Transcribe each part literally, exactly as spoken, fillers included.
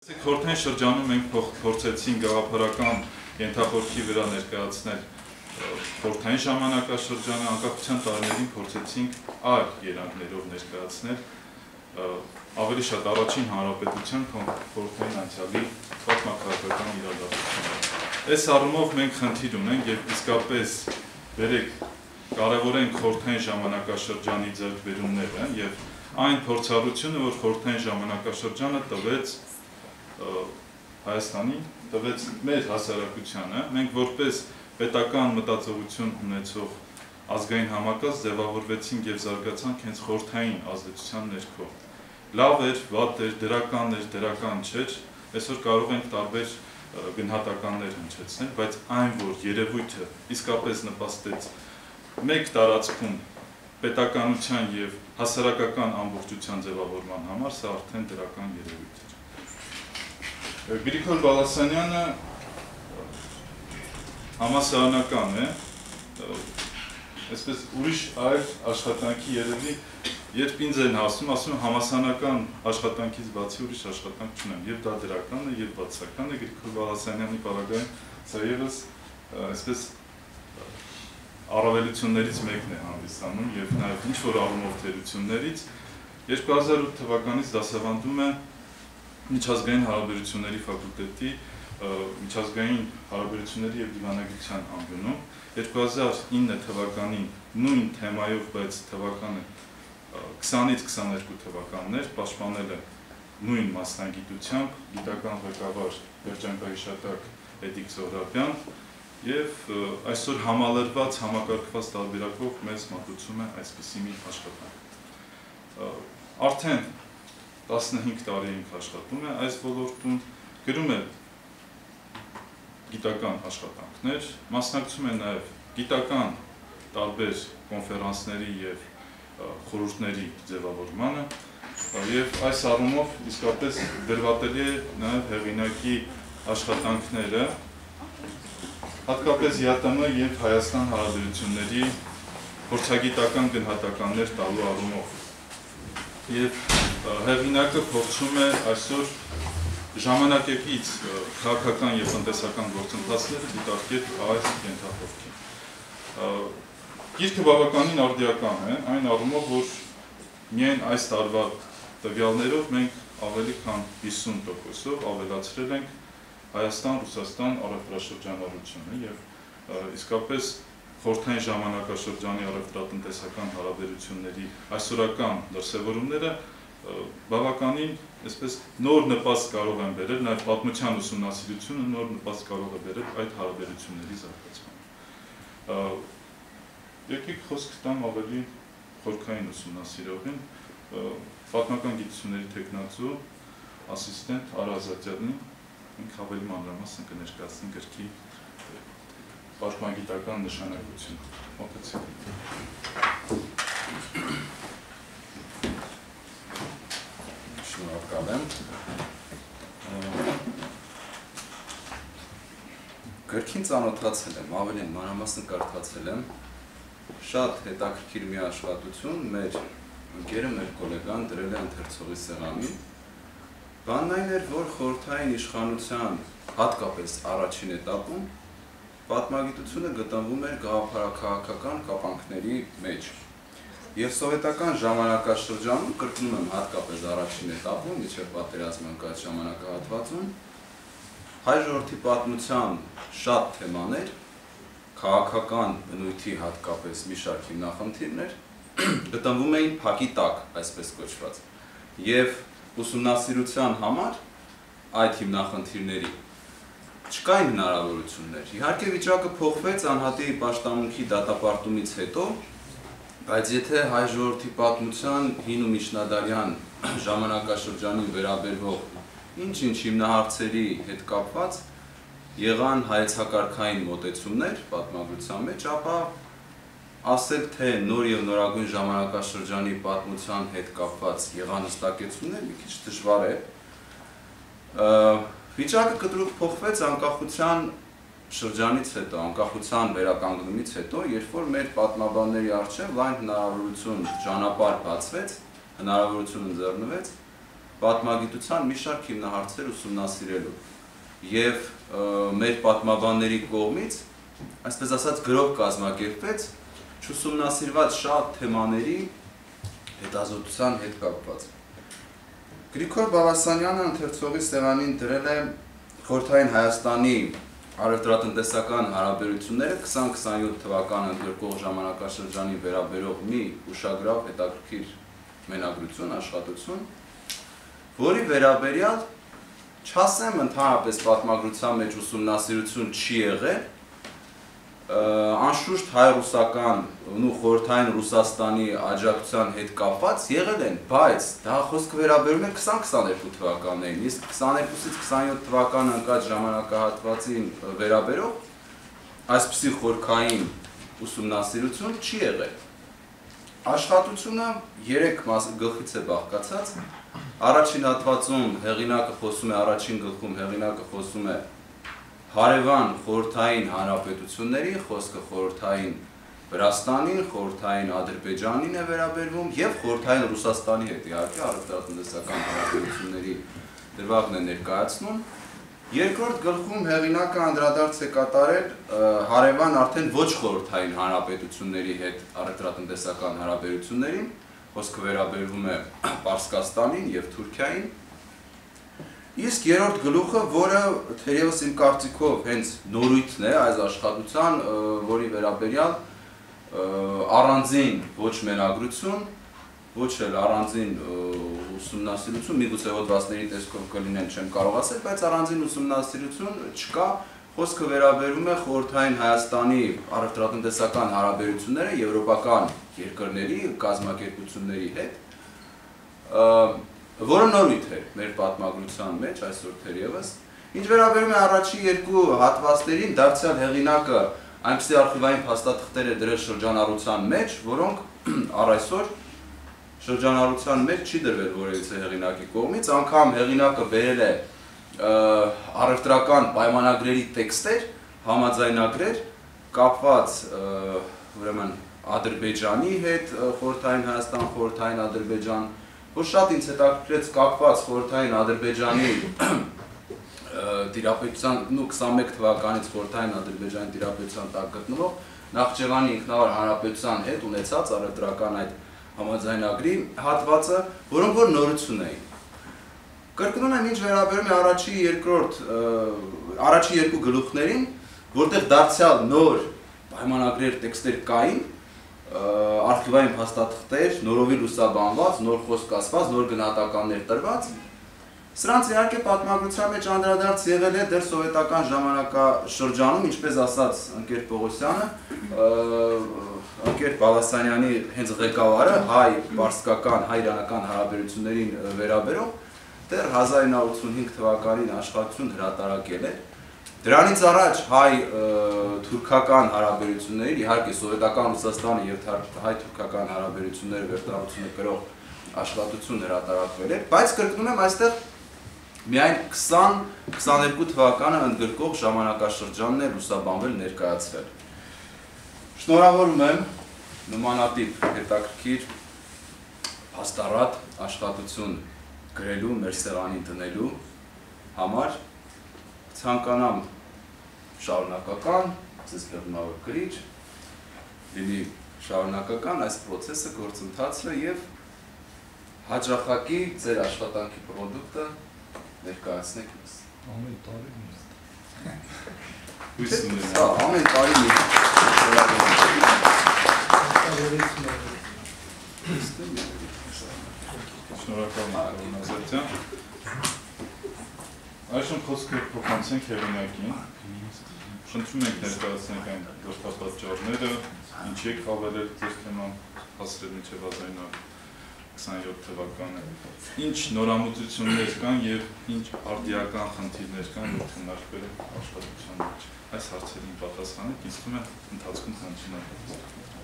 Խորհրդային շրջանում մենք փորձեցինք գաղափարական ենթախորքի վրա ներկայացնել խորհրդային ժամանակաշրջանը, անկախության տարիներին փորձեցինք այլ երանգներով ներկայացնել ավելի շատ առաջին հանրապետության, քան խորհրդային անցյալի պատմաքաղաքական իրադարձությունները։ Այս առումով մենք խնդիր ունենք եւ իսկապես վերեք կարևորենք խորհրդային ժամանակաշրջանի ձեռքբերումները եւ այն փորձառությունը, որ խորհրդային ժամանակաշրջանը տվեց Հայաստանի, տվեց մեր հասարակությանը, մենք որպես պետական մտածողություն ունեցող ազգային համակարգ ձևավորվեցինք եւ զարգացանք հենց խորհրդային ազդեցության ներքո։ Լավ էր, վատ էր, դրական էր, դրական չէր, այսօր կարող ենք տարբեր գնահատականներ հնչեցնել, բայց այն, որ երևույթը իսկապես նպաստեց մեկ տարածքում պետականության եւ հասարակական ամբողջության ձևավորման համար, սա արդեն դրական երևույթ էր։ Գրիգոր Բալասանյանը համասարանական է, այսպես ուրիշ այլ աշխատանքի երևի, երբ ինձ են ասում, ասում եմ համասարանական աշխատանքից բացի ուրիշ աշխատանք չունեմ, եւ դա դրական է, եւ բացական է, Գրիգոր Բալասանյանի պարագայում սա ևս այսպես առավելություններից մեկն է հանդիսանում եւ նաեւ ինչ որ առումով թերություններից երկու հազար ութ թվականից դասավանդում է միջազգային հարաբերությունների ֆակուլտետի միջազգային հարաբերությունների եւ դիվանագիտության ամբիոնում երկու հազար ինը թվականին նույն թեմայով, բայց թվականը քսանից քսաներկու թվականներ պաշտպանել է նույն մասնագիտությամբ գիտական ղեկավար երջանկահիշատակ Էդիկ Զոհրաբյան եւ այսօր համալրված համակարգված տարբերակով մեզ մատուցում է այսպիսի մի աշխատանք։ Արդեն տասնհինգ տարի ենք աշխատում է այս ոլորտում, գրում է գիտական աշխատանքներ, մասնակցում է նաեւ գիտական տարբեր կոնֆերանսների եւ խորհուրդների ձևավորմանը եւ այս առումով իսկապես դրվատելի է նաեւ հեղինակի աշխատանքները հատկապես ԵԱՏՄ եւ Հայաստան հարաբերությունների փորձագիտական գնահատականներ տալու առումով։ Եվ հեղինակը փորձում է այսօր ժամանակակից քաղաքական եւ տնտեսական գործընթացները դիտարկել այս ենթախորքին։ Գիրքը բավականին արդիական է, այն առումով, որ միայն այս տարվա տվյալներով մենք ավելի քան հիսուն տոկոսով ավելացրել ենք Հայաստան-Ռուսաստան առևտրաշրջանառությունը եւ իսկապես խորհրդային ժամանակաշրջանի առևտրատնտեսական հարաբերությունների այսօրական դրսևորումները բավականին այսպես նոր նպաստ կարող են բերել, նաեւ պատմության ուսումնասիրությունը նոր նպաստ կարող է բերել այդ հարաբերությունների զարգացմանը։ Եկեք խոսք տամ ավելի խորքային ուսումնասիրողին, պատմական գիտությունների թեկնածու ասիստենտ Արա Ազատյանին մենք ավելի մանրամասն կներկայացնենք գրքի պաշտպանագիտական նշանակությունը։ Մոտեցեք։ Շնորհակալ եմ։ Գրքին ծանոթացել եմ, ավելի մանրամասն կարդացել եմ։ Շատ հետաքրքիր մի աշխատություն մեր ընկերը, մեր գոլեգան դրել է ընթերցողի սեղանին։ Բանն այն էր, որ խորհրդային իշխանության հատկապես առաջին էտապում պատմագիտությունը գտնվում էր գաղափարաքաղաքական կապանքների մեջ։ Եվ սովետական ժամանակաշրջանում, կրկնում եմ հատկապես առաջին էտապում, մինչև պատերազմը ընկած ժամանակահատվածում, հայ ժողովրդի պատմության շատ թեմաներ, քաղաքական բնույթի հատկապես մի շարք հիմնախնդիրներ, գտնվում էին փակի տակ, այսպես կոչված։ Եվ ուսումնասիրության համար այդ հիմնախնդիրների չկային հնարավորություններ։ Իհարկե վիճակը փոխվեց անհատի պաշտամունքի դատապարտումից հետո, բայց եթե հայ ժողովրդի պատմության հին ու միջնադարյան ժամանակաշրջանին վերաբերվող ինչ-ինչ հիմնահարցերի հետ կապված եղան հայեցակարգային մոտեցումներ պատմագրության մեջ, ապա ասել թե նոր եւ նորագույն ժամանակաշրջանի պատմության հետ կապված եղանստակեցումներ մի քիչ դժվար է։ Վիճակը կտրուկ փոխվեց անկախության շրջանից հետո, անկախության վերականգնումից հետո, երբ որ մեր պատմաբանների առջև լայն հնարավորություն ճանապարհ բացվեց, հնարավորություն ընձեռնվեց պատմագիտության մի շարք հիմնահարցեր ուսումնասիրելու եւ մեր պատմաբանների կողմից, այսպես ասած, գրող կազմակերպվեց չուսումնասիրված շատ թեմաների հետազոտության հետ կապված։ Գրիգոր Բաղասանյանը ընթերցողի սեղանին դրել է Խորհրդային Հայաստանի առևտրատնտեսական հարաբերությունները քսան քսանյոթ թվականը ընդգրկող ժամանակաշրջանի վերաբերող մի ուշագրավ հետաքրքիր մենագրություն, աշխատություն, որի վերաբերյալ չասեմ ընդհանրապես պատմագրության մեջ ուսումնասիրություն չի եղել, անշուշտ հայ-ռուսական ու խորհրդային Ռուսաստանի աջակցության հետ կապված եղել են, բայց դա խոսքը վերաբերում է քսան քսաներկու թվականներին, իսկ քսաներկուսից քսանյոթ թվականը ընկած ժամանակահատվածին վերաբերող այսպիսի խորքային ուսումնասիրություն չի եղել։ Աշխատությունը երեք գլխից է բաղկացած, առաջին հատվածում հեղինակը խոսում է, առաջին գլխում հեղինակը խոսում է հարևան խորհրդային հանրապետությունների, խոսքը խորհրդային Վրաստանին, խորհրդային Ադրբեջանին է վերաբերվում եւ խորհրդային Ռուսաստանի հետ իհարկե առևտրատնտեսական հարաբերությունների դրվագն է ներկայացնում։ Երկրորդ գլխում հեղինակը անդրադարձ է կատարել հարևան արդեն ոչ խորհրդային հանրապետությունների հետ առևտրատնտեսական հարաբերություններին, խոսքը վերաբերվում է Պարսկաստանին եւ Թուրքիային։ Իսկ երրորդ գլուխը, որը թերևս իմ կարծիքով հենց նորույթն է այս աշխատության, որի վերաբերյալ առանձին ոչ մենագրություն, ոչ էլ առանձին ուսումնասիրություն, միգուցե հոդվածների տեսքով կլինեն չեմ կարող ասել, բայց առանձին ուսումնասիրություն չկա, խոսքը վերաբերում է խորհրդային Հայաստանի առևտրատնտեսական հարաբերությունները եվրոպական երկրների, կազմակերպությունների հետ, որը նորույթ է մեր պատմագրության մեջ այսօր թերևս, ինչ վերաբերում է առաջին երկու հատվածներին, դարձյալ հեղինակը այնպիսի արխիվային փաստաթղթեր է դրել շրջանառության մեջ, որոնք առ այսօր շրջանառության մեջ չի դրվել որևիցե հեղինակի կողմից, անգամ հեղինակը բերել է առևտրական պայմանագրերի տեքստեր, համաձայնագրեր, կապված ուրեմն Ադրբեջանի հետ, խորհրդային Հայաստան, խորհրդային Ադրբեջան, որ շատ ինձ հետաքրքրեց կապված խորհրդային Ադրբեջանի տիրապետության, նու քսանմեկ թվականից խորհրդային Ադրբեջանի տիրապետության տակ գտնվող Նախճեվանի ինքնավար հանրապետության հետ ունեցած առևտրական այդ համաձայնագրի հատվածը, որոնք որ նորություն էին։ Կրկնում եմ, ինչ վերաբերում է առաջի երկրորդ, առաջի երկու գլուխներին, որտեղ դարձյալ նոր պայմանագրեր, տեքստեր կային, արխիվային փաստաթղթեր, նորովի լուսաբանված, նոր խոսք ասված, նոր գնահատականներ տրված, սրանց իհարկե պատմագրության մեջ անդրադարձ եղել է դեռ սովետական ժամանակաշրջանում, ինչպես ասաց ընկեր Պողոսյանը, ընկեր Բաղասանյանի հենց ղեկավարը հայ-պարսկական, հայ-իրանական հարաբերություններին վերաբերող դեռ հազար ինը ութ ութ հինգ թվականին աշխատություն հրատարակել է։ Դրանից առաջ հայ-թուրքական հարաբերությունների, իհարկե սովետական Ռուսաստանը եւ հայ-թուրքական հարաբերությունները վերտարությունը կրող աշխատություն հրատարակվել է, բայց կրկնում եմ, այստեղ միայն քսան քսաներկու թվականը ընդգրկող ժամանակաշրջանն է լուսաբանվել, ներկայացվել։ Շնորհավորում եմ նմանատիպ հետաքրքիր փաստառատ աշխատություն գրելու, մեր սեղանին դնելու համար, ցանկանամ շարունակական, ձեզ բեռնավոր գրիչ, լինի շարունակական այս պրոցեսը, գործընթացը եւ հաճախակի ձեր աշխատանքի պրոդուկտը ներկայացնեք ինձ։ Ամեն տարի Հույս ունեմ։ Հա, ամեն տարի մի Շնորհակալ եմ Ազատյան։ Այժմ խոսքը փոխանցենք հեղինակին։ Խնդրում ենք ներկայացնենք այն գործապատճառները, ինչի եք հավելել ձեր թեման հասրել մինչև հազար ինը քսանյոթ թվականը, ինչ նորամուծություններ կան եւ ինչ արդիական խնդիրներ կան, որ քննարկվել են աշխատության մեջ։ Այս հարցերին պատասխանեք, ինձ թվում է ընթացքում հնչյունավորել։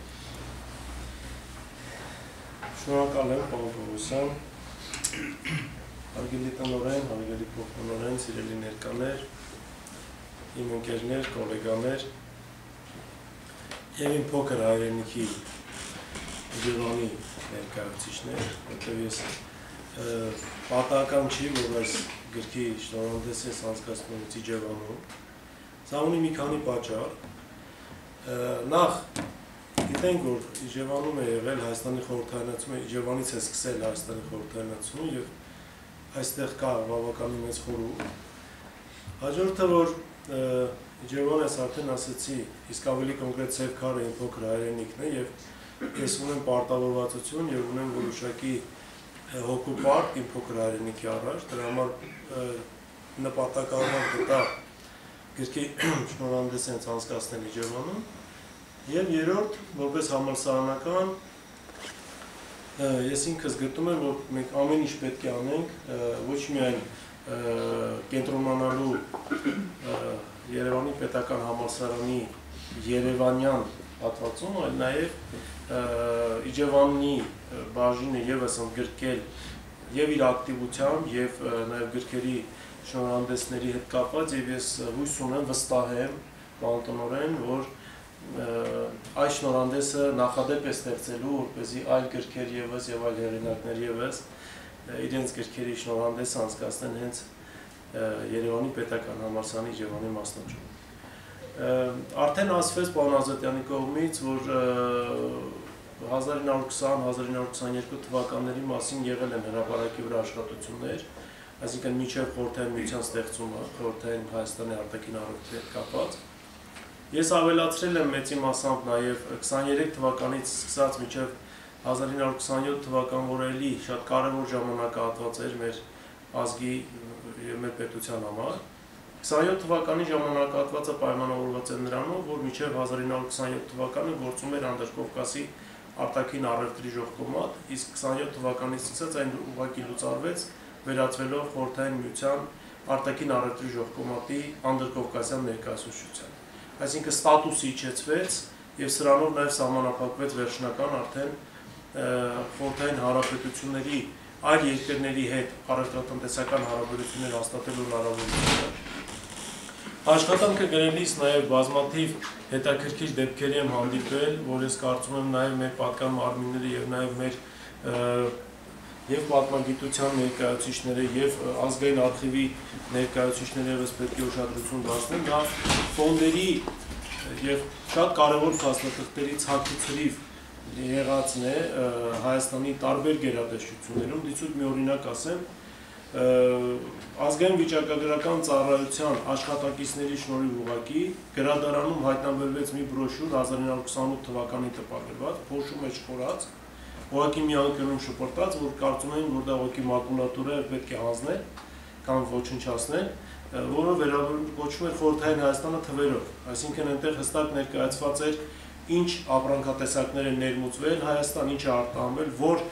Շնորհակալ եմ, պարոն Պողոսյան։ Հարգելի տնօրեն, հարգելի փոխտնօրեն, սիրելի ներկաներ, իմ ընկերներ, գոլեգաներ եւ իմ փոքր հայրենիքի Ջևանի ներկայացուցիչներ, որտեղ ես պատահական չի, որ այս գրքի շնորհանդես անցկացնողից Իջևանում։ Սա ունի մի քանի պատճառ։ Նախ գիտենք, որ Իջևանում է եղել Հայաստանի խորհրդարանացումը, Իջևանից է սկսել Հայաստանի խորհրդարանացումը եւ այստեղ կա բավականին մեծ խորհուրդ։ Հաջորդը, որ Իջևանը արդեն ասացի, իսկ ավելի կոնկրետ Սևքարը իմ փոքր հայրենիքն է եւ ես ունեմ պարտավորվածություն եւ ունեմ որոշակի հոգու պարկ իմ փոքր հայրենիքի առաջ, դրա համար նպատակահարմար գտա գրքի շնորհանդես հենց անցկացնել Իջևանում եւ երրորդ, որպես համալսարանական ես ինքս գտնում եմ, որ մենք ամեն ինչ պետք է անենք, ոչ միայն կենտրոնանալու Երևանի պետական համալսարանի Երևանյան հատվածում, այլ նաեւ Իջևանի բաժինը եւս ընդգրկել եւ իր ակտիվությամբ եւ նաեւ գրքերի շնորհանդեսների հետ կապված եւ ես հույս ունեմ, վստահ եմ կանտոնորեն, որ այս շնորհանդեսը նախադեպ է ստեղծելու, որպեսզի այլ գրքեր եւս եւ այլ հեղինակներ եւս իրենց գրքերի շնորհանդես անցկացնեն հենց Երևանի պետական համալսարանի Իջևանի մասնաճյուղում։ Արդեն ասվեց պարոն Ազատյանի կողմից, որ հազար ինը հարյուր քսան հազար ինը հարյուր քսաներկու թվականների մասին եղել են հրապարակի վրա աշխատություններ, այսինքն մինչև Խորհրդային Միության ստեղծումը, Խորհրդային Հայաստանի արտաքին առևտրի հետ կապված։ Ես ավելացրել եմ մեծի մասամբ նաև քսաներեք թվականից սկսած մինչև հազար ինը հարյուր քսաներորդ թվական, որ էլի շատ կարևոր ժամանակահատված էր մեր ազգի եւ մեր պետության համար։ քսաներորդ թվականի ժամանակահատվածը պայմանավորված է նրանով, որ մինչև հազար ինը հարյուր քսաներորդ թվականը գործում էր Անդրկովկասի արտաքին առևտրի ժողկոմատ, իսկ քսաներորդ թվականից սկսած այն ուղղակի լուծարվեց, վերածվելով Խորհրդային Միության արտաքին առևտրի ժողկոմատի Անդրկովկասյան ներկայացուցչության։ Այսինքն ստատուսը իջեցվեց եւ սրանով նաեւ սահմանափակվեց վերջնական արդեն Խորհրդային Հանրապետությունների այլ երկրների հետ առևտրատնտեսական հարաբերություններ հաստատելու հնարավորությունը։ Աշխատանքը գրելիս նաև բազմաթիվ հետաքրքիր դեպքերի եմ հանդիպել, որ ես կարծում եմ նաև մեր պատկան մարմինները եւ նաև մեր եւ պատմագիտության ներկայացուցիչները եւ ազգային արխիվի ներկայացուցիչները եւս պետք է ուշադրություն դարձնեն, դա ֆոնդերի եւ շատ կարեւոր փաստաթղթերի ցակուցրիվ եղածն է Հայաստանի տարբեր գերատեսչություններում, դիցուք մի օրինակ ասեմ, ազգային վիճակագրական ծառայության աշխատակիցների շնորհիվ ուղղակի գրադարանում հայտնաբերվեց մի բրոշյուր հազար ինը հարյուր քսանութ թվականին տպագրված, փոշու մեջ խորած, ուղղակի մի անկյունում շպրտած, որ կարծում էին, որ դա ուղղակի մակուլատուրա է, պետք է հանձնել կամ ոչնչացնել, որը վերաբերում էր Խորհրդային Հայաստանը թվերով, այսինքն այնտեղ հստակ ներկայացված էր ինչ ապրանքատեսակներ են ներմուծվել Հայաստան, ինչ է արտահանվել, որ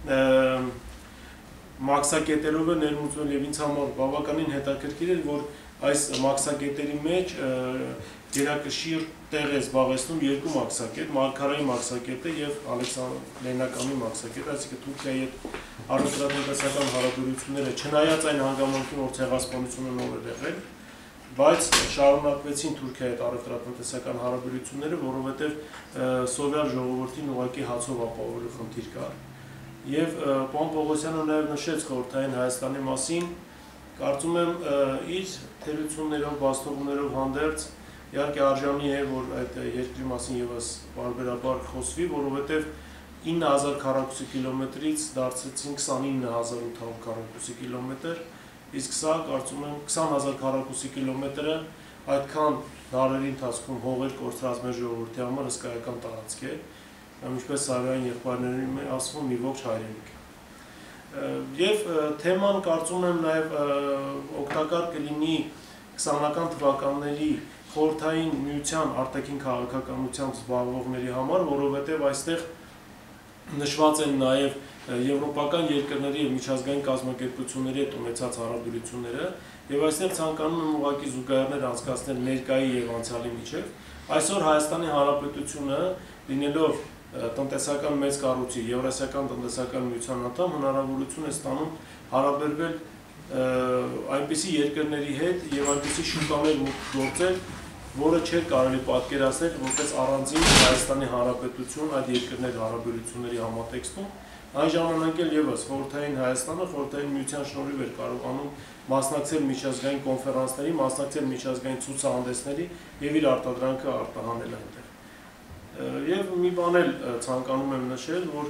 մաքսակետերով է ներմուծվել եւ ինձ համար բավականին հետաքրքիր էր, որ այս մաքսակետերի մեջ գերակշիռ տեղ է զբաղեցնում երկու մաքսակետ, Մարգարայի մաքսակետը եւ Ալեքսանդր Լեննականի մաքսակետը, այսինքն Թուրքիայի հետ առևտրատնտեսական հարաբերությունները, չնայած այն հանգամանքին, որ ցեղասպանությունը նոր էր եղել, բայց շարունակվեցին Թուրքիայի հետ առևտրատնտեսական հարաբերությունները, որովհետև սովյալ ժողովրդին ուղղակի հացով ապահովելու խնդիր կար։ Եվ պարոն Պողոսյանը նաև նշեց Խորհրդային Հայաստանի մասին, կարծում եմ իր թերություններով, բաստողություններով հանդերձ իհարկե արժանի է, որ այդ երկրի մասին եւս բարբերաբար խոսվի, որովհետև ինը հազար քառակուսի կիլոմետրից դարձրեցին քսանինը հազար ութ հարյուր քառակուսի կիլոմետր, իսկ սա կարծում եմ քսան հազար քառակուսի կիլոմետրը այդքան դարերի ընթացքում հողեր կորցրած մեր ժողովրդի համար հսկայական տարածք է, ինչպես Սարոյանի եղբայրների ասվում մի ողջ հայրենիք։ Եվ թեման կարծում եմ նաև օգտակար կլինի քսանական թվականների Խորհրդային Միության արտաքին քաղաքականությամբ զբաղվողների համար, որովհետև այստեղ նշված են նաև եվրոպական երկրների եւ միջազգային կազմակերպությունների հետ ունեցած հարաբերությունները եւ այստեղ ցանկանում եմ ուղղակի զուգահեռներ անցկացնել ներկայի եւ անցյալի միջեւ։ Այսօր Հայաստանի Հանրապետությունը լինելով տնտեսական մեծ կառույցի Եվրասիական տնտեսական միության անդամ հնարավորություն է ստանում հարաբերվել այնպիսի երկրների հետ եւ այնպիսի շուկաներ մուտք գործել, որը չէր կարելի պատկերացնել որպես առանձին Հայաստանի Հանրապետություն այդ երկրների հարաբերությունների համատեքստում, Այն ժամանակ էլ եւս խորհրդային Հայաստանը խորհրդային միության շնորհիվ էր կարողանում մասնակցել միջազգային կոնֆերանսների, մասնակցել միջազգային ցուցահանդեսների եւ իր արտադրանքը արտահանել այնտեղ։ Եվ մի բան էլ ցանկանում եմ նշել, որ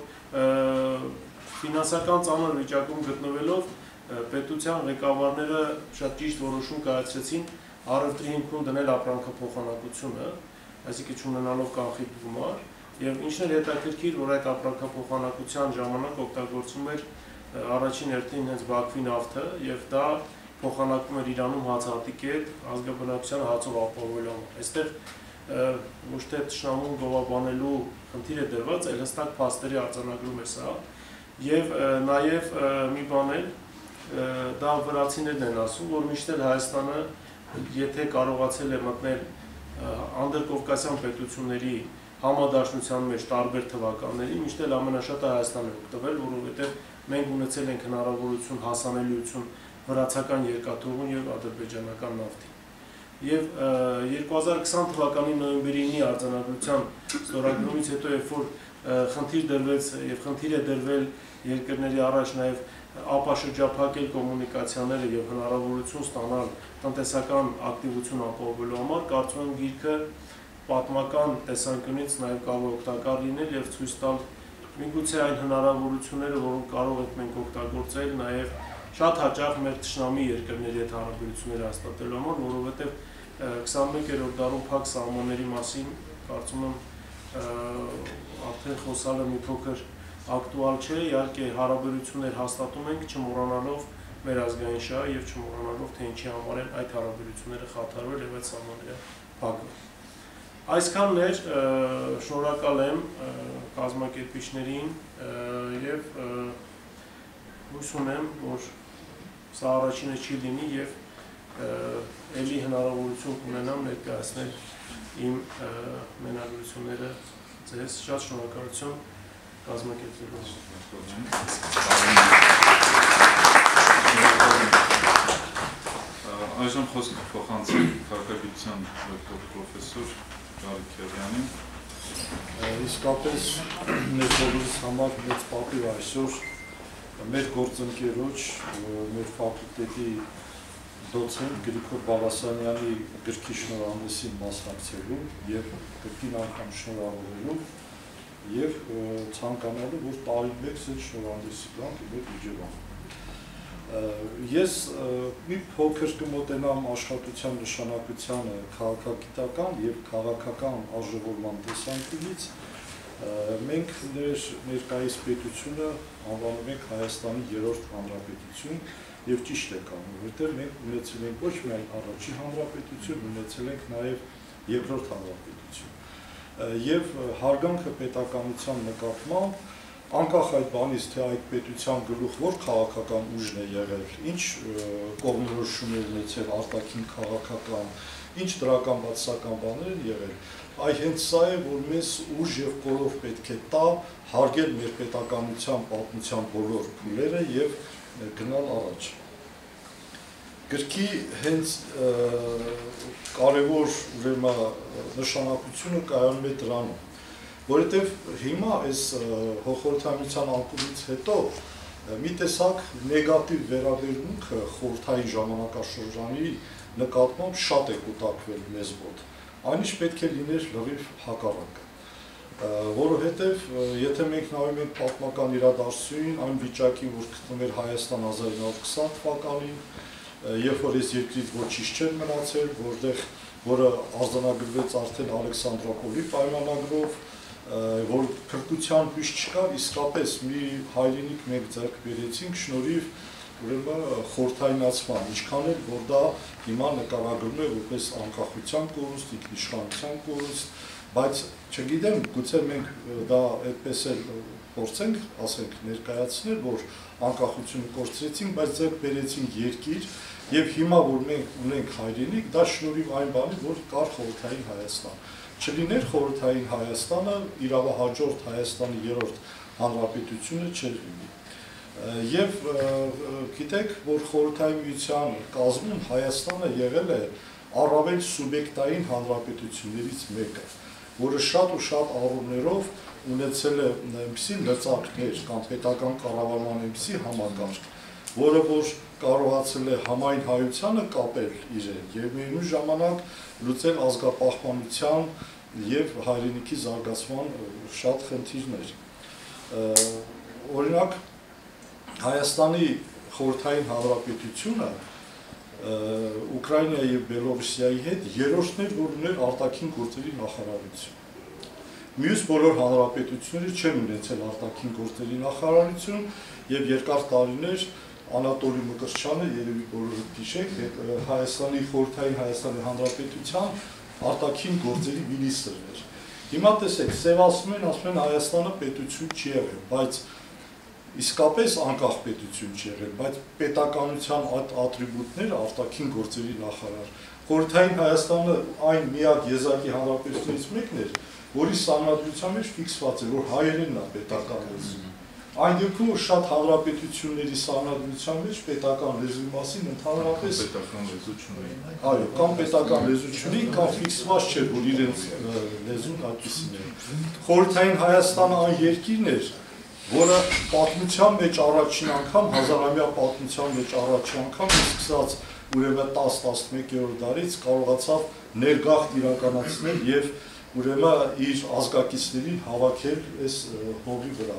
ֆինանսական ծանր վիճակում գտնվելով պետության ղեկավարները շատ ճիշտ որոշում կայացրեցին առևտրի հիմքում դնել ապրանքափոխանակությունը, այսինքն չունենալով կանխիկ գումար, եւ ինչն էր հետաքրքիր, որ այդ ապրանքափոխանակության ժամանակ օգտագործում էր առաջին հերթին հենց Բաքվի նավթը եւ դա փոխանակում էր Իրանում հացահատիկետ ազգաբնակության հացով ապահովելու համար։ Այստեղ ոչ թե տշնամուն գովաբանելու խնդիր է դրված, այլ հստակ փաստերի արձանագրում է սա։ Եվ նաեւ մի բան էլ դա վրացիներն են ասում, որ միշտ էլ Հայաստանը եթե կարողացել է մտնել անդրկովկասյան պետությունների համադաշնության մեջ տարբեր թվականների, միշտ էլ ամենաշատը Հայաստանն է օգտվել, որովհետև մենք ունեցել ենք հնարավորություն հասանելիություն վրացական երկաթուղուն եւ ադրբեջանական նավթի։ Եվ երկու հազար քսան թվականի նոյեմբերի ինի արձանագրության ստորագրումից հետո, երբ որ խնդիր դրվեց եւ խնդիր է դրվել երկրների առաջ նաեւ ապաշրջափակել կոմունիկացիաները եւ հնարավորություն ստանալ տնտեսական ակտիվություն ապահովելու համար, կարծում եմ գիրքը պատմական տեսանկյունից նաեւ կարող է օգտակար լինել եւ ցույց տալ միգուցե այն հնարավորությունները, որոնք կարող ենք մենք օգտագործել նաեւ շատ հաճախ մեր թշնամի երկրների հետ հարաբերությունները հաստատելու համար, որովհետեւ քսանմեկերորդ դարում փակ սահմանների մասին կարծում եմ արդեն խոսալը մի փոքր ակտուալ չէ, իհարկե հարաբերություններ հաստատում ենք, չմոռանալով մեր ազգային շահը եւ չմոռանալով թե ինչի համար են այդ հարաբերությունները խաթարվել եւ այդ սահմանները փակվել։ Այսքանն էր, շնորհակալ եմ կազմակերպիչներին եւ հույս ունեմ, որ սա առաջինը չի լինի եւ ելի հնարավորություն կունենամ ներկայացնել իմ մենագրությունները ձեզ։ Շատ շնորհակալություն կազմակերպելու։ Այժմ խոսք փոխանցենք քաղաքագիտության դոկտոր պրոֆեսոր Գարիկ Քերյանին։ Իսկապես մեր բոլորիս համար մեծ պատիվ այսօր մեր գործընկերոջ, մեր ֆակուլտետի դոցենտ Գրիգոր Բալասանյանի գրքի շնորհանդեսին մասնակցելու եւ գրքին անգամ շնորհավորելու եւ ցանկանալու, որ տարի մեկ էլ շնորհանդեսի գանք մեր Իջևան։ Ես մի փոքր կմոտենամ աշխատության նշանակությանը քաղաքագիտական եւ քաղաքական արժևորման տեսանկյունից։ Մենք ներկայիս պետությունը անվանում ենք Հայաստանի երրորդ հանրապետություն եւ ճիշտ է կանոն, որտեղ մենք ունեցել ենք ոչ միայն առաջին հանրապետություն, ունեցել ենք նաեւ երկրորդ հանրապետություն։ Եվ հարգանքը պետականության նկատմամբ անկախ այդ բանից, թե այդ պետության գլուխ որ քաղաքական ուժն է եղել, ինչ կողմնորոշումներ ունեցել արտաքին քաղաքական, ինչ դրական բացասական բաներ են եղել, այ հենց սա է, որ մեզ ուժ եւ կորով պետք է տա հարգել մեր պետականության պատմության բոլոր փուլերը եւ գնալ առաջ։ Գրքի հենց կարևոր ուրեմն նշանակությունը կայանում է դրանում, որովհետև հիմա այս հոխորհրդամիության անկումից հետո մի տեսակ նեգատիվ վերաբերմունքը խորհրդային ժամանակաշրջանի նկատմամբ շատ է կուտակվել մեզ մոտ, այնինչ պետք է լիներ լրիվ հակառակը, որովհետև եթե մենք նայում ենք պատմական իրադարձություններին, այն վիճակի, որ գտնում էր Հայաստան հազար ինը հարյուր քսան թվականին, երբ որ այս երկրից ոչինչ չէր մնացել, որտեղ որը արձանագրվեց արդեն Ալեքսանդրոպոլի պայմանագրով, որ փրկության հույս չկար, իսկապես մի հայրենիք մենք ձեռք բերեցինք շնորհիվ ուրեմն խորհրդայնացման, ինչքան էլ որ դա հիմա նկարագրվում է որպես անկախության կորուստ, ինքնիշխանության կորուստ, բայց չգիտեմ, գուցե մենք դա այդպես էլ փորձենք, ասենք, ներկայացնել, որ անկախությունը կորցրեցինք, բայց ձեռք բերեցինք երկիր, եւ հիմա որ մենք ունենք հայրենիք, դա շնորհիվ այն բանի, որ կար խորհրդային Հայաստան։ Չլիներ խորհրդային Հայաստանը, իրավահաջորդ Հայաստանի երրորդ հանրապետությունը չէր լինի։ Եվ գիտեք, որ խորհրդային միության կազմում Հայաստանը եղել է առավել սուբյեկտային հանրապետություններից մեկը։ որը շատ ու շատ առումներով ունեցել է այնպիսի լծակներ կամ պետական կառավարման այնպիսի համակարգ, որը որ կարողացել է համայն հայությանը կապել իրեն եւ միևնույն ժամանակ լուծել ազգապահպանության եւ հայրենիքի զարգացման շատ խնդիրներ։ Օրինակ Հայաստանի խորհրդային հանրապետությունը Ուկրաինայի եւ Բելոռուսիայի հետ երրորդն էր, որ ուներ արտաքին գործերի նախարարություն։ Մյուս բոլոր հանրապետությունները չեն ունեցել արտաքին գործերի նախարարություն եւ երկար տարիներ Անատոլի Մկրտչյանը երևի բոլորը հիշեք, Հայաստանի խորհրդային Հայաստանի Հանրապետության արտաքին գործերի մինիստրն էր։ Հիմա տեսեք, սևացնում են, ասում են Հայաստանը պետություն չի եղել, բայց իսկապես անկախ պետություն չի եղել, բայց պետականության այդ ատրիբուտները արտաքին գործերի նախարար։ Խորհրդային Հայաստանը այն միակ եզակի հանրապետությունից մեկն էր, որի սահմանադրության մեջ ֆիքսված է, որ հայերենն է պետական լեզու։ Այն դեպքում որ շատ հանրապետությունների սահմանադրության մեջ պետական լեզվի մասին ընդհանրապես պետական լեզու չունեին։ Այո, կամ պետական լեզու չունեին, կամ ֆիքսված չէր, որ իրենց լեզուն այդպեսին է։ Խորհրդային Հայաստանը այն երկիրն էր, որը պատմության մեջ առաջին անգամ, հազարամյա պատմության մեջ առաջին անգամ սկսած ուրեմն տասը-տասնմեկերորդ դարից կարողացավ ներգաղթ իրականացնել եւ ուրեմն իր ազգակիցներին հավաքել այս հողի վրա։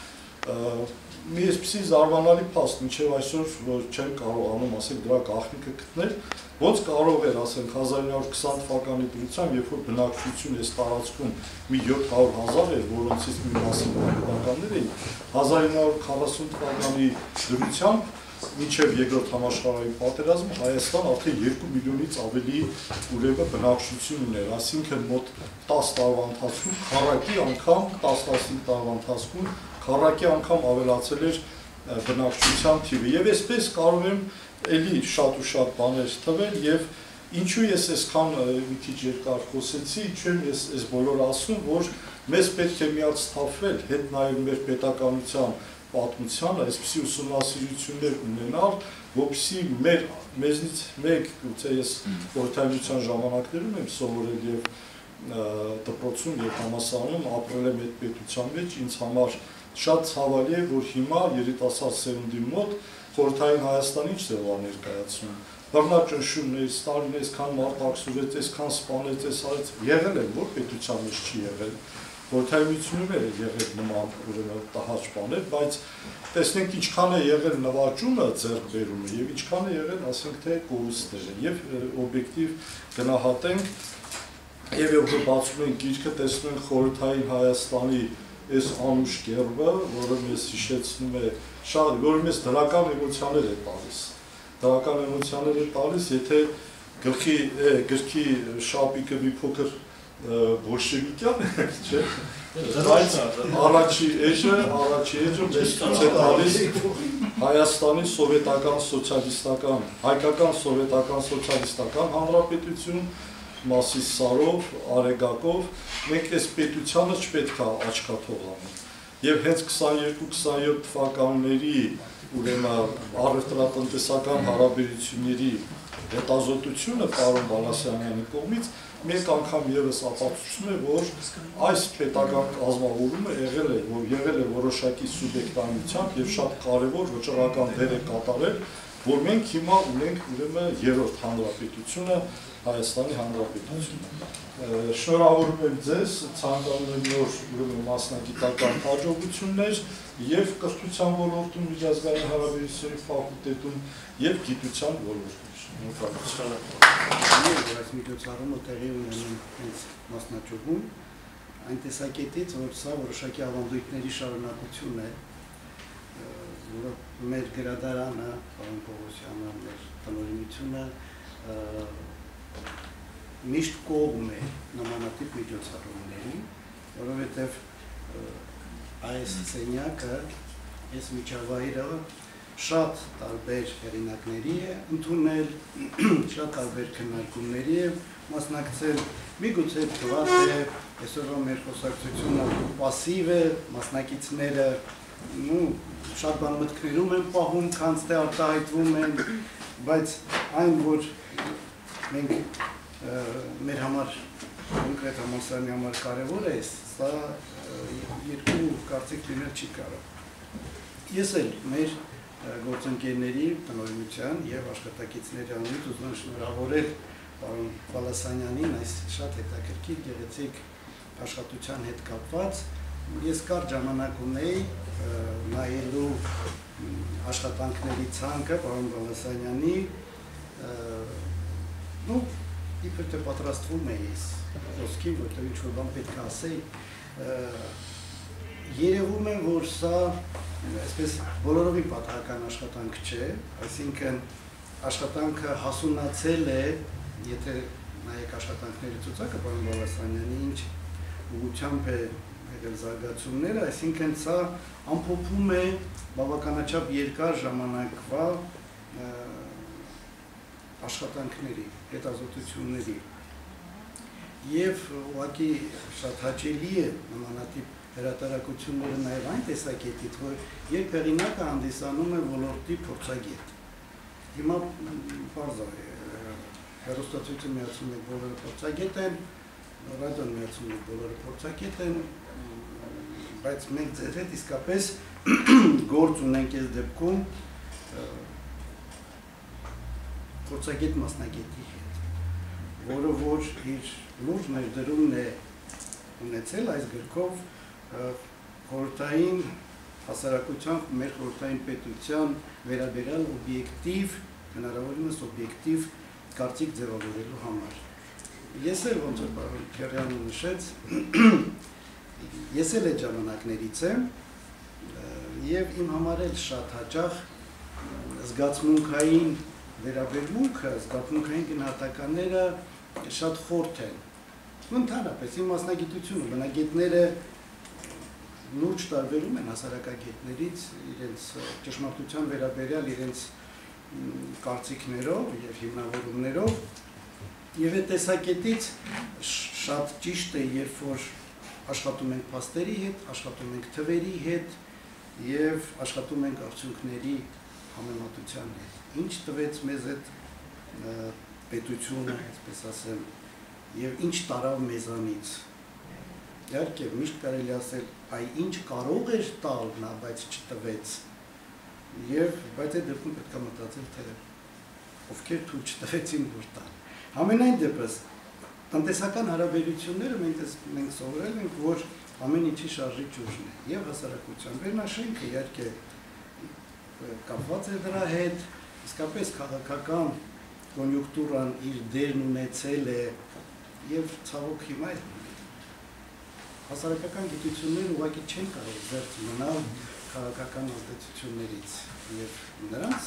Մի այսպիսի զարմանալի փաստ, մինչև այսօր որ չեմ կարողանում ասել դրա գաղտնիքը գտնել, ոնց կարող էր ասենք հազար ինը հարյուր քսան թվականի դրությամբ, երբ որ բնակչություն այս տարածքում մի յոթ հարյուր հազար էր, որոնցից մի մասը պետականներ էին, հազար ինը հարյուր քառասուն թվականի դրությամբ մինչև երկրորդ համաշխարհային պատերազմը Հայաստան արդեն երկու միլիոնից ավելի ուրեմն բնակչություն ուներ, այսինքն մոտ տասը տարվա ընթացքում քառակի անգամ տասը-տասնհինգ տարվա ընթացքում քառակի անգամ ավելացել էր բնակչության թիվը եւ այսպես կարող եմ էլի շատ ու շատ բաներ թվել եւ ինչու ես այսքան մի քիչ երկար խոսեցի, ինչու եմ ես այս բոլորը ասում, որ մեզ պետք է միած սթափվել, հետ նայել մեր պետականության պատմությանը, այսպիսի ուսումնասիրություններ ունենալ, որպեսզի մեր մեզնից մեկ, գուցե ես խորհրդայնության ժամանակներում եմ սովորել եւ դպրոցում եւ համալսարանում ապրել եմ այդ պետության մեջ, ինձ համար շատ ցավալի է, որ հիմա երիտասարդ սերունդի մոտ խորհրդային Հայաստանը ինչ ձև է ներկայացնում։ Բռնաճնշումներ, Ստալինը այսքան մարդ ակսուրեց, այսքան սպանեց, այս արեց, եղել է, որ պետության մեջ չի եղել։ Խորհրդայնությունում է եղել նման ուրեմն տհաճ բաներ, բայց տեսնենք ինչքան է եղել նվաճումը ձեռքբերումը եւ ինչքան է եղել, ասենք թե կորուստները եւ օբյեկտիվ գնահատենք եւ երբ բացում ենք գիրքը, տեսնում ենք խորհրդային Հայաստանի այս անուշ կերպը, որը մեզ հիշեցնում է շատ, որը մեզ դրական էմոցիաներ է տալիս։ Դրական էմոցիաներ է տալիս, եթե գլխի գրքի շապիկը մի փոքր բոլշևիկյան է, չէ՞։ Բայց առաջի էջը, առաջի էջը մեզ ցույց է տալիս Հայաստանի սովետական սոցիալիստական, հայկական սովետական սոցիալիստական հանրապետություն, Մասիս Սարով, Արեգակով, մենք այս պետությանը չպետք է աչքաթող անենք։ Եվ հենց քսաներկու քսայոթ թվականների ուրեմն առևտրատնտեսական հարաբերությունների հետազոտությունը պարոն Բալասյանյանի կողմից մեկ անգամ եւս ապացուցում է, որ այս պետական կազմավորումը եղել է, որ եղել է որոշակի սուբյեկտանությամբ եւ շատ կարեւոր վճռական դեր է կատարել, որ մենք հիմա ունենք ուրեմն երրորդ հանրապետությունը Հայաստանի Հանրապետությունը։ Շնորհավորում եմ ձեզ, ցանկանում եմ նոր ուրեմն մասնագիտական հաջողություններ եւ կրթության ոլորտում, միջազգային հարաբերությունների ֆակուլտետում եւ գիտության ոլորտում։ Այս միջոցառումը տեղի ունենում հենց մասնաճյուղում, այն տեսակետից, որ սա որոշակի ավանդույթների շարունակություն է, որը մեր գրադարանը, պարոն Պողոսյանը, մեր տնօրինությունը միշտ կողմ է նմանատիպ միջոցառումների, որովհետև այս սենյակը, այս միջավայրը շատ տարբեր հեղինակների է ընդունել, շատ տարբեր քննարկումների է մասնակցել, միգուցե թվաց է, այսօրվա մեր խոսակցությունը պասիվ է, մասնակիցները շատ բան մտքներում են պահում, քանց թե արտահայտվում են, բայց այն, որ մենք մեր համար կոնկրետ համալսարանի համար կարևոր է, սա երկու կարծիք լինել չի կարող։ Ես էլ մեր գործընկերների տնօրինության եւ աշխատակիցների անունից ուզում եմ շնորհավորել պարոն Բալասանյանին այս շատ հետաքրքիր գեղեցիկ աշխատության հետ կապված։ Ես կարճ ժամանակ ունեի նայելու աշխատանքների ցանկը պարոն Բալասանյանի, ну, իբր թե պատրաստվում էի ես խոսքին, որտեղ ինչ-որ բան պետք է ասեի, երևում է, որ սա այսպես բոլորովին պատահական աշխատանք չէ, այսինքն աշխատանքը հասունացել է, եթե նայեք աշխատանքների ցուցակը պարոն Բալասանյանի ինչ ուղղությամբ է եղել զարգացումները, այսինքն սա ամփոփում է բավականաչափ երկար ժամանակվա աշխատանքների, հետազոտությունների եւ ուղղակի շատ հաճելի է նմանատիպ հրատարակությունները նաեւ այն տեսակետից, որ երբ հեղինակը հանդիսանում է ոլորտի փորձագետ։ Հիմա պարզ է, հեռուստացույցը միացում եք բոլորը փորձագետ են, ռադիոն միացում եք բոլորը փորձագետ են, բայց մենք ձեր հետ իսկապես գործ ունենք այս դեպքում փորձագետ մասնագետի հետ, որը որ իր լուրջ ներդրումն է ունեցել այս գրքով խորհրդային հասարակության, մեր խորհրդային պետության վերաբերյալ օբյեկտիվ, հնարավորինս օբյեկտիվ կարծիք ձևավորելու համար։ Ես էլ ոնց որ պարոն Քերյանը նշեց, ես էլ այդ ժամանակներից եմ եւ իմ համար էլ շատ հաճախ զգացմունքային վերաբերմունքը, զգացմունքային գնահատականները շատ խորթ են։ Ընդհանրապես իմ մասնագիտությունը բնագետները լուրջ տարբերում են հասարակագետներից իրենց ճշմարտության վերաբերյալ իրենց կարծիքներով եւ հիմնավորումներով եւ այդ տեսակետից շատ ճիշտ է, երբ որ աշխատում ենք փաստերի հետ, աշխատում ենք թվերի հետ եւ աշխատում ենք արդյունքների համեմատության հետ։ Ինչ տվեց մեզ այդ պետությունը, այսպես ասեմ, եւ ինչ տարավ մեզանից։ Իհարկե, միշտ կարելի ասել, այ ինչ կարող էր տալ նա, բայց չտվեց։ Եվ բայց այդ դեպքում պետք է մտածել, թե ովքեր թույլ չտվեցին որ տան։ Համենայն դեպս, տնտեսական հարաբերությունները մենք սովորել ենք, որ ամեն ինչի շարժիչ ուժն է, եւ հասարակության վերնաշենքը իհարկե կապված է դրա հետ, իսկապես քաղաքական կոնյունկտուրան իր դերն ունեցել է եւ ցավոք հիմա հասարակական գիտությունները ուղղակի չեն կարող զերծ մնալ քաղաքական ազդեցություններից եւ նրանց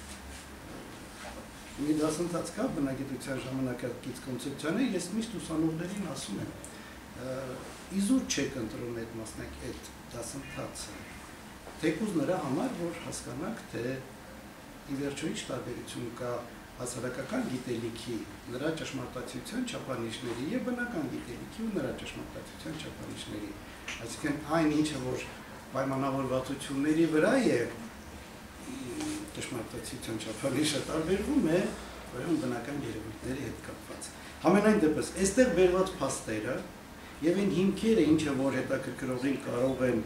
մի դասընթաց կա բնագիտության ժամանակակից կոնցեպցիաները, ես միշտ ուսանողներին ասում եմ, իզուր չեք ընտրում այդ մասնակ այդ դասընթացը, թեկուզ նրա համար, որ հասկանաք, թե ի վերջո ինչ տարբերություն կա հասարակական գիտելիքի, նրա ճշմարտացիության չափանիշների եւ բնական գիտելիքի ու նրա ճշմարտացիության չափանիշների, այսինքն այն ինչը որ պայմանավորվածությունների վրա է ճշմարտացիության չափանիշը տարբերվում է, ուրեմն բնական երևույթների հետ կապված։ Համենայն դեպս, այստեղ բերված փաստերը եւ այն հիմքերը, ինչը որ հետաքրքրողին կարող են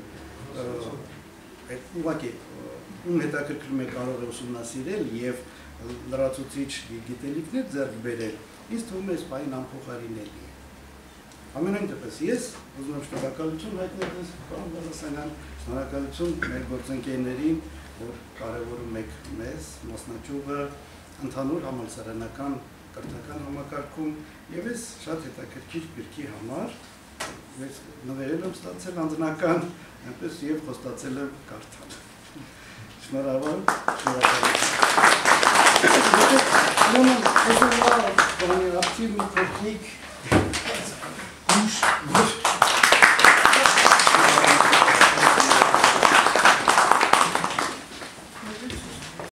ուղղակի ում հետաքրքրում է կարող է ուսումնասիրել եւ լրացուցիչ գիտելիքներ ձեռք բերել, ինձ թվում է սպային անփոխարինելի է։ Ամենայն դեպս ես ուզում եմ շնորհակալություն հայտնել ձեզ, պարոն Բալասանյան, շնորհակալություն մեր գործընկերներին, որ կարևորում եք մեզ, մասնաճյուղը, ընդհանուր համալսարանական կրթական համակարգում եւ ես շատ հետաքրքիր գրքի համար ես նվերել եմ ստացել անձնական, այնպես եւ խոստացել եմ կարդալ։ Շնորհավոր, շնորհակալություն։ Ուրեմն, ուսումնասիրել բանի ակտիվ մի տեխնիկ